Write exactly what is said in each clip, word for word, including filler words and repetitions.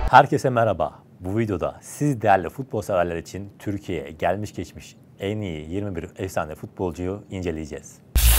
Herkese merhaba. Bu videoda siz değerli futbol severler için Türkiye'ye gelmiş geçmiş en iyi yirmi bir efsane futbolcuyu inceleyeceğiz.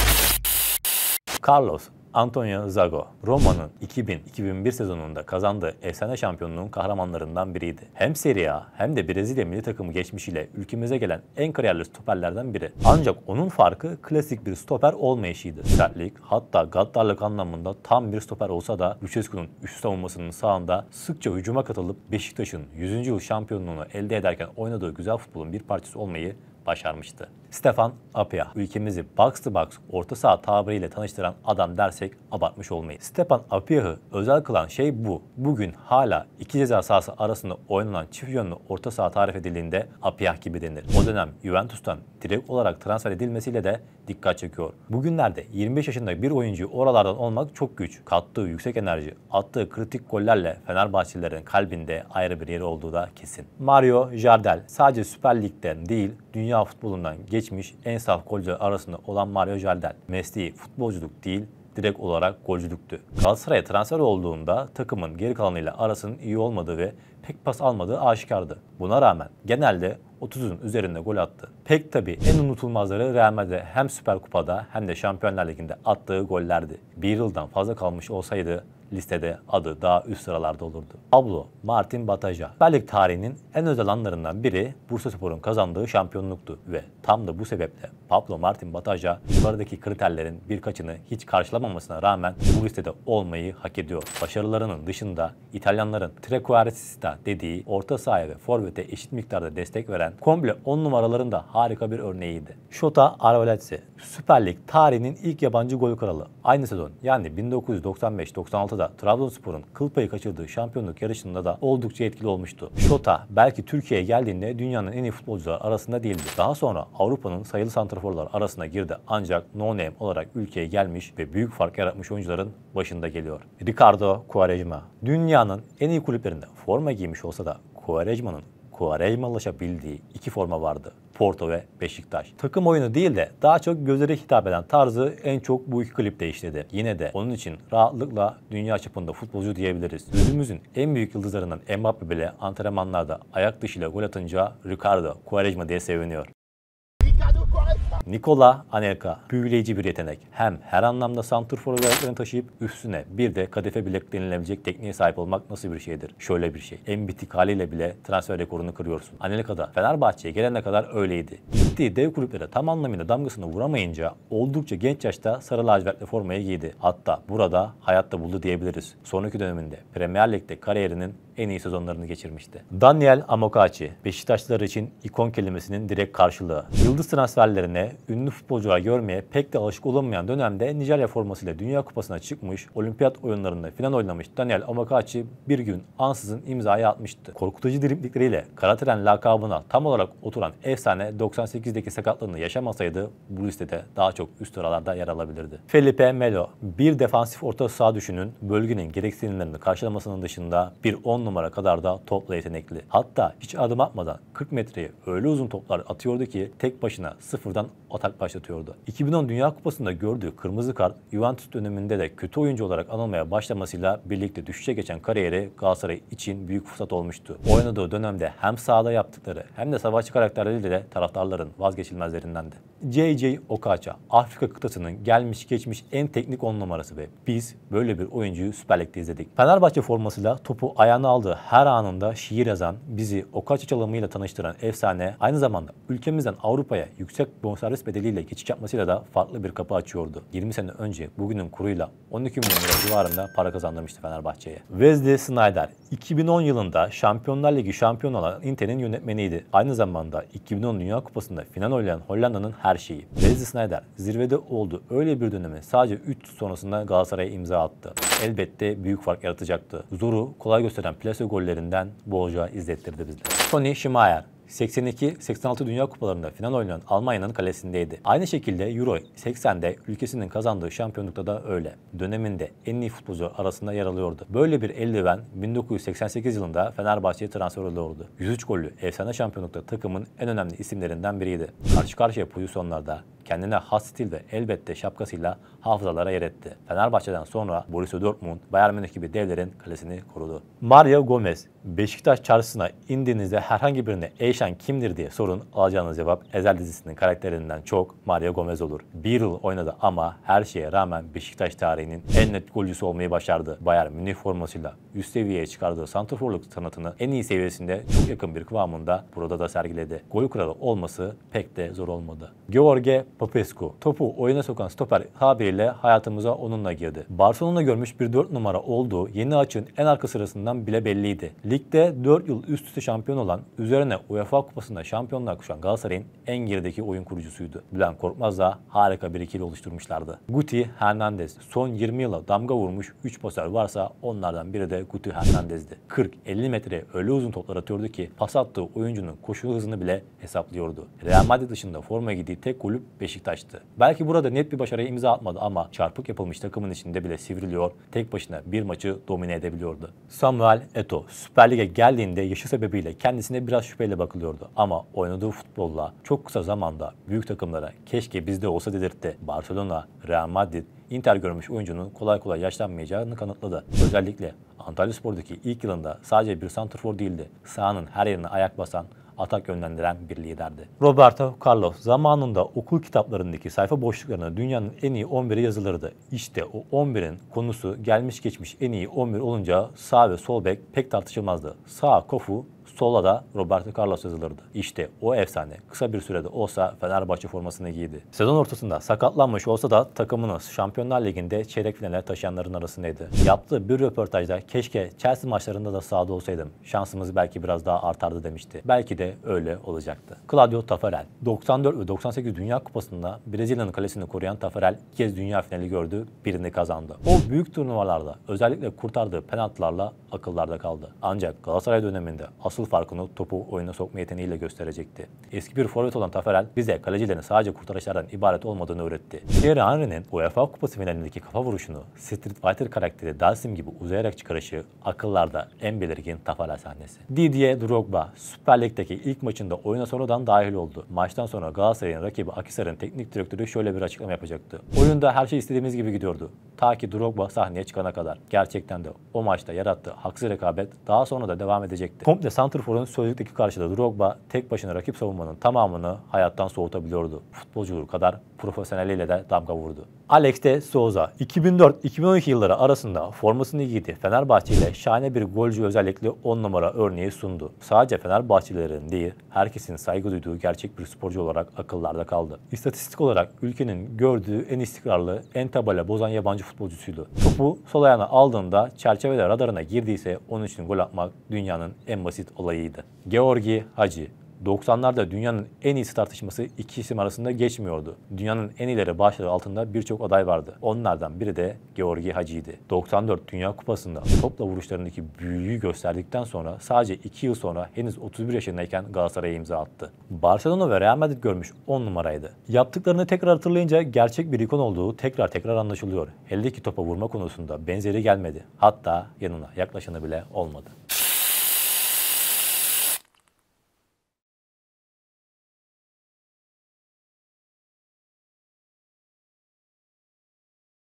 Carlos Antonio Zago, Roma'nın iki bin iki bin bir sezonunda kazandığı efsane şampiyonluğun kahramanlarından biriydi. Hem Serie A hem de Brezilya milli takımı geçmişiyle ülkemize gelen en kariyerli stoperlerden biri. Ancak onun farkı klasik bir stoper olmayışıydı. Sertlik, hatta gaddarlık anlamında tam bir stoper olsa da Lucescu'nun üst savunmasının sağında sıkça hücuma katılıp Beşiktaş'ın yüzüncü yıl şampiyonluğunu elde ederken oynadığı güzel futbolun bir parçası olmayı başarmıştı. Stefan Apia, ülkemizi box to box orta saha tabiriyle tanıştıran adam dersek abartmış olmayız. Stefan Apia'yı özel kılan şey bu. Bugün hala iki ceza sahası arasında oynanan çift yönlü orta saha tarif edildiğinde Apia gibi denir. O dönem Juventus'tan direkt olarak transfer edilmesiyle de dikkat çekiyor. Bugünlerde yirmi beş yaşında bir oyuncu oralardan olmak çok güç. Kattığı yüksek enerji, attığı kritik gollerle Fenerbahçelilerin kalbinde ayrı bir yeri olduğu da kesin. Mario Jardel sadece Süper Lig'den değil, dünya futbolundan geçmiş en saf golcüler arasında olan Mario Jardel. Mesleği futbolculuk değil, direkt olarak golcülüktü. Galatasaray'a transfer olduğunda takımın geri kalanıyla arasının iyi olmadığı ve pek pas almadığı aşikardı. Buna rağmen genelde otuzun üzerinde gol attı. Pek tabii en unutulmazları Real Madrid'de hem Süper Kupa'da hem de Şampiyonlar Ligi'nde attığı gollerdi. Bir yıldan fazla kalmış olsaydı listede adı daha üst sıralarda olurdu. Pablo Martin Bataja, Süper Lig tarihinin en özel anlarından biri Bursaspor'un kazandığı şampiyonluktu ve tam da bu sebeple Pablo Martin Bataja yukarıdaki kriterlerin birkaçını hiç karşılamamasına rağmen bu listede olmayı hak ediyor. Başarılarının dışında İtalyanların trequartista dediği orta sahaya ve forvete eşit miktarda destek veren komple on numaraların da harika bir örneğiydi. Shota Arveladze, Süper Lig tarihinin ilk yabancı gol kralı. Aynı sezon yani bin dokuz yüz doksan beş doksan altıda Trabzonspor'un kıl payı kaçırdığı şampiyonluk yarışında da oldukça etkili olmuştu. Shota belki Türkiye'ye geldiğinde dünyanın en iyi futbolcular arasında değildi. Daha sonra Avrupa'nın sayılı santraforlar arasına girdi ancak no name olarak ülkeye gelmiş ve büyük fark yaratmış oyuncuların başında geliyor. Ricardo Quaresma, dünyanın en iyi kulüplerinde forma giymiş olsa da Quaresma'nın Quaresma'laşabildiği iki forma vardı. Porto ve Beşiktaş. Takım oyunu değil de daha çok gözlere hitap eden tarzı en çok bu iki klipte işledi. Yine de onun için rahatlıkla dünya çapında futbolcu diyebiliriz. Gözümüzün en büyük yıldızlarından Mbappe bile antrenmanlarda ayak dışıyla gol atınca Ricardo Quaresma diye seviniyor. Nikola Anelka, büyüleyici bir yetenek. Hem her anlamda santrfor özelliklerini taşıyıp üstüne bir de kadife bilek denilebilecek tekniğe sahip olmak nasıl bir şeydir? Şöyle bir şey. En bitik haliyle bile transfer rekorunu kırıyorsun. Anelka da Fenerbahçe'ye gelene kadar öyleydi. Gittiği dev kulüplere tam anlamıyla damgasını vuramayınca oldukça genç yaşta sarı lacivertli formayı giydi. Hatta burada hayatta buldu diyebiliriz. Sonraki döneminde Premier Lig'de kariyerinin en iyi sezonlarını geçirmişti. Daniel Amokachi, Beşiktaşlılar için ikon kelimesinin direkt karşılığı. Yıldız transferlerine, ünlü futbolcular görmeye pek de alışık olunmayan dönemde Nijerya formasıyla Dünya Kupası'na çıkmış, olimpiyat oyunlarında final oynamış Daniel Amokachi bir gün ansızın imzayı atmıştı. Korkutucu driblikleriyle Karateren lakabına tam olarak oturan efsane doksan sekizdeki sakatlığını yaşamasaydı bu listede daha çok üst sıralarda yer alabilirdi. Felipe Melo, bir defansif orta saha düşünün, bölgenin gereksinimlerini karşılamasının dışında bir on numara kadar da topla yetenekli. Hatta hiç adım atmadan kırk metreye öyle uzun toplar atıyordu ki tek başına sıfırdan atak başlatıyordu. iki bin on Dünya Kupası'nda gördüğü kırmızı kart Juventus döneminde de kötü oyuncu olarak anılmaya başlamasıyla birlikte düşüşe geçen kariyeri Galatasaray için büyük fırsat olmuştu. Oynadığı dönemde hem sahada yaptıkları hem de savaşçı karakterleriyle de taraftarların vazgeçilmezlerindendi. J J Okocha, Afrika kıtasının gelmiş geçmiş en teknik on numarası ve biz böyle bir oyuncuyu Süper Lig'de izledik. Fenerbahçe formasıyla topu ayağına aldığı her anında şiir yazan, bizi Okocha çalımıyla tanıştıran efsane aynı zamanda ülkemizden Avrupa'ya yüksek bonservis bedeliyle geçiş yapmasıyla da farklı bir kapı açıyordu. yirmi sene önce bugünün kuruyla on iki milyon lira civarında para kazandırmıştı Fenerbahçe'ye. Wesley Sneijder, iki bin on yılında Şampiyonlar Ligi şampiyon olan Inter'in yönetmeniydi. Aynı zamanda iki bin on Dünya Kupası'nda final oynayan Hollanda'nın her şeyi. Wesley Sneijder zirvede oldu. Öyle bir dönemi sadece üç sonrasında Galatasaray'a imza attı. Elbette büyük fark yaratacaktı. Zoru kolay gösteren plase gollerinden bolca izlettirdi bizlere. Tony Schmeier, seksen iki seksen altı Dünya Kupalarında final oynayan Almanya'nın kalesindeydi. Aynı şekilde Euro seksende ülkesinin kazandığı şampiyonlukta da öyle. Döneminde en iyi futbolcu arasında yer alıyordu. Böyle bir eldiven bin dokuz yüz seksen sekiz yılında Fenerbahçe'ye transfer oluyordu. yüz üç gollü efsane şampiyonlukta takımın en önemli isimlerinden biriydi. Karşı karşıya pozisyonlarda kendine has stil ve elbette şapkasıyla hafızalara yer etti. Fenerbahçe'den sonra Borussia Dortmund, Bayern Münih gibi devlerin kalesini korudu. Mario Gomez, Beşiktaş çarşısına indiğinizde herhangi birine Eyşan kimdir diye sorun, alacağınız cevap Ezel dizisinin karakterinden çok Mario Gomez olur. Bir yıl oynadı ama her şeye rağmen Beşiktaş tarihinin en net golcüsü olmayı başardı. Bayern Münih formasıyla üst seviyeye çıkardığı santrforluk sanatını en iyi seviyesinde çok yakın bir kıvamında burada da sergiledi. Gol kralı olması pek de zor olmadı. George Popescu, topu oyuna sokan stoper tabiriyle hayatımıza onunla girdi. Barcelona görmüş bir dört numara olduğu yeni açığın en arka sırasından bile belliydi. Ligde dört yıl üst üste şampiyon olan, üzerine UEFA Kupası'nda şampiyonluğa kuşan Galatasaray'ın en gerideki oyun kurucusuydu. Bülent Korkmaz'la harika bir ikili oluşturmuşlardı. Guti Hernandez, son yirmi yıla damga vurmuş üç pasör varsa onlardan biri de Guti Hernandez'di. kırk elli metreye öyle uzun toplar atıyordu ki pas attığı oyuncunun koşu hızını bile hesaplıyordu. Real Madrid dışında forma giydiği tek kulüp Beşiktaş'tı. Belki burada net bir başarıya imza atmadı ama çarpık yapılmış takımın içinde bile sivriliyor, tek başına bir maçı domine edebiliyordu. Samuel Eto'o, Süper Lig'e geldiğinde yaşı sebebiyle kendisine biraz şüpheyle bakılıyordu ama oynadığı futbolla çok kısa zamanda büyük takımlara keşke bizde olsa dedirtti. Barcelona, Real Madrid, Inter görmüş oyuncunun kolay kolay yaşlanmayacağını kanıtladı. Özellikle Antalyaspor'daki ilk yılında sadece bir santrfor değildi. Sahanın her yerine ayak basan, atak yönlendiren bir liderdi. Roberto Carlos zamanında okul kitaplarındaki sayfa boşluklarına dünyanın en iyi on biri yazılırdı. İşte o on birin konusu gelmiş geçmiş en iyi on bir olunca sağ ve sol bek pek tartışılmazdı. Sağ Kofu, sola da Roberto Carlos yazılırdı. İşte o efsane kısa bir sürede olsa Fenerbahçe formasını giydi. Sezon ortasında sakatlanmış olsa da takımını Şampiyonlar Ligi'nde çeyrek finale taşıyanların arasındaydı. Yaptığı bir röportajda keşke Chelsea maçlarında da sahada olsaydım. Şansımız belki biraz daha artardı demişti. Belki de öyle olacaktı. Claudio Taffarel, doksan dört ve doksan sekiz Dünya Kupası'nda Brezilya'nın kalesini koruyan Taffarel iki kez dünya finali gördü, birini kazandı. O büyük turnuvalarda özellikle kurtardığı penaltılarla akıllarda kaldı. Ancak Galatasaray döneminde asıl farkını topu oyuna sokma yeteneğiyle gösterecekti. Eski bir forvet olan Taffarel bize kalecilerin sadece kurtarışlardan ibaret olmadığını öğretti. Thierry Henry'nin UEFA Kupası finalindeki kafa vuruşunu, Street Fighter karakteri Dalsim gibi uzayarak çıkarışı akıllarda en belirgin Taffarel sahnesi. Didier Drogba Süper Lig'deki ilk maçında oyuna sonradan dahil oldu. Maçtan sonra Galatasaray'ın rakibi Akhisar'ın teknik direktörü şöyle bir açıklama yapacaktı. Oyunda her şey istediğimiz gibi gidiyordu. Ta ki Drogba sahneye çıkana kadar. Gerçekten de o maçta yarattığı haksız rekabet daha sonra da devam edecekti. Komple santrforun sözlükteki karşılığı Drogba tek başına rakip savunmanın tamamını hayattan soğutabiliyordu. Futbolculuğu kadar profesyoneliyle de damga vurdu. Alex de Souza iki bin dört iki bin on iki yılları arasında formasını giydi. Fenerbahçe ile şahane bir golcü özellikle on numara örneği sundu. Sadece Fenerbahçelilerin değil, herkesin saygı duyduğu gerçek bir sporcu olarak akıllarda kaldı. İstatistik olarak ülkenin gördüğü en istikrarlı, en tabela bozan yabancı futbolcusuydu. Topu sol ayağına aldığında çerçevede radarına girdiyse onun için gol atmak dünyanın en basit olayıydı. Georgi Hagi doksanlarda dünyanın en iyisi tartışması iki isim arasında geçmiyordu. Dünyanın en iyileri başlığı altında birçok aday vardı. Onlardan biri de Georgi Hagi'ydi. doksan dört Dünya Kupası'nda topla vuruşlarındaki büyüyü gösterdikten sonra sadece iki yıl sonra henüz otuz bir yaşındayken Galatasaray'a imza attı. Barcelona ve Real Madrid görmüş on numaraydı. Yaptıklarını tekrar hatırlayınca gerçek bir ikon olduğu tekrar tekrar anlaşılıyor. Eldeki topa vurma konusunda benzeri gelmedi. Hatta yanına yaklaşanı bile olmadı.